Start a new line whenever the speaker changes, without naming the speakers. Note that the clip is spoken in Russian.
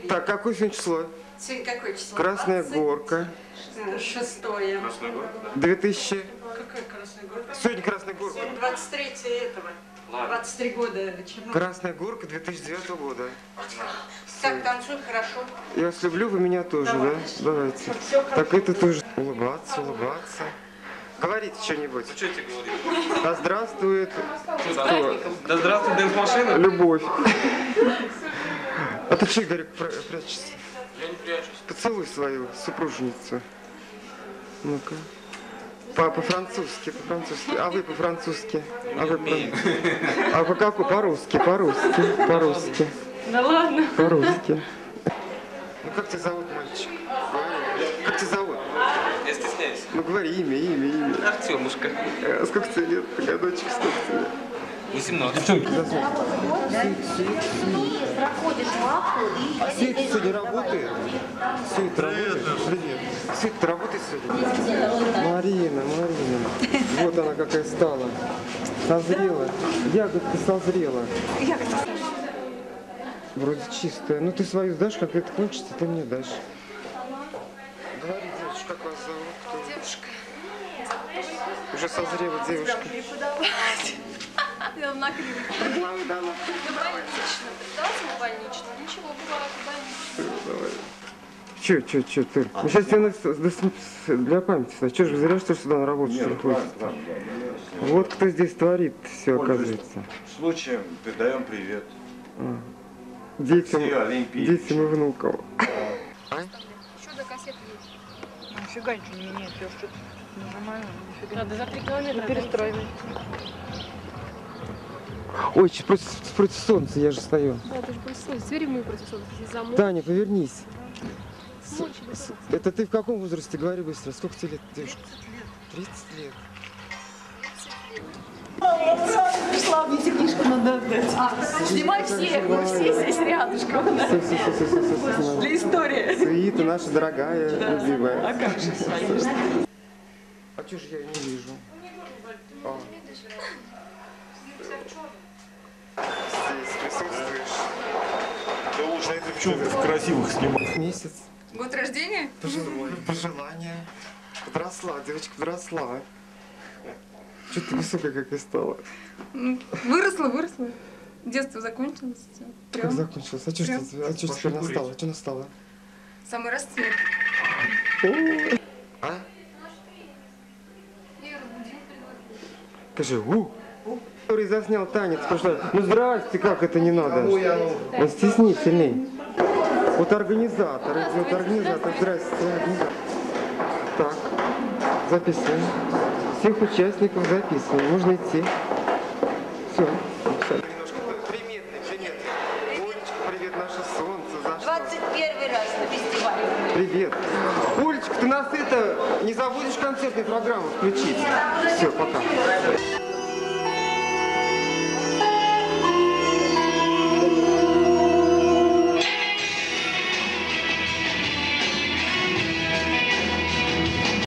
Так, какое сегодня число?
Сегодня какое число?
Красная Горка.
6-е.
Красная Горка, да?
2000.
Какая Красная Горка?
Сегодня Красная Горка.
Сегодня 23 этого.
Ладно.
23 года Чернобыля.
Красная Горка 2009 года.
Так, танцуй хорошо.
Я вас люблю, вы меня тоже, да? Давайте. Так это тоже. Улыбаться, улыбаться. Говорите что-нибудь.
Ну что тебе говорить?
Да здравствует. Кто?
Да здравствуй, дэнс-машина.
Любовь. А ты что, Игорек, прячешься?
Я не прячусь.
Поцелуй свою супружницу. Ну-ка. По-французски, по-французски. А вы по-французски? А вы по... А по какому? По-русски, по-русски, по-русски.
Да ладно.
По-русски. Ну как тебя зовут, мальчик? Говори. Как тебя зовут?
Я стесняюсь.
Ну говори имя.
Артемушка.
А сколько тебе лет? Годочек, сколько тебе лет?
18.
Девчонки,
Проходишь лавку и...
А Свет сегодня работает? Свет работает? Привет. Свет, ты работаешь сегодня? Марина. Вот она какая стала. Созрела. Ягодка созрела. Вроде чистая. Ну ты свою сдашь, как это кончится, ты мне дашь. Говори, девушка, как вас зовут? Кто?
Девушка.
Уже созрела девушка.
Я на кривой.
Дала.
Больнично. Предался больнично. Ничего, бывает больнично.
Че, ты? Ну сейчас тебе для памяти. Че же зря, что ли, сюда на работу приходите? Вот кто здесь творит все, оказывается.
Случаем передаем привет.
Детям и внукам.
Еще до кассеты есть.
Нифига ничего не меняет, я что-то нажимаю, нифига.
Надо за 3 километра.
Перестроенный.
Ой, против солнца я же стою.
Да, ты же против солнца. Теперь мы против солнца. Если замок.
Таня, повернись.
Ночью до солнца.
Это ты в каком возрасте? Говори быстро. Сколько тебе лет, девушка? 30 лет.
Пришла, мне книжку надо отдать.
Снимай все здесь рядышком.
Все.
Для истории.
Свита наша дорогая, любимая.
А как же, конечно.
А чё же я ее не вижу? Здесь присутствуешь.
Да уж, это девчонка красивых снимает.
Месяц.
Год рождения?
Пожелания. Подросла, девочка подросла. Чё ты высокая какая стала?
Выросла. Детство закончилось.
Как закончилось? А чё теперь настало? Что настало?
Самый расцвет.
А? Скажи, который заснял танец прошлый. Ну здрасте, как это не надо? Он стеснительный. Вот организатор идет, здрасте, организатор. Так, записываем. Всех участников записываем. Можно идти. Все. Привет. Олечка, привет, наше солнце зашло.
21 раз на фестивале.
Привет. Олечка, ты нас не забудешь концертную программу включить? Все, пока.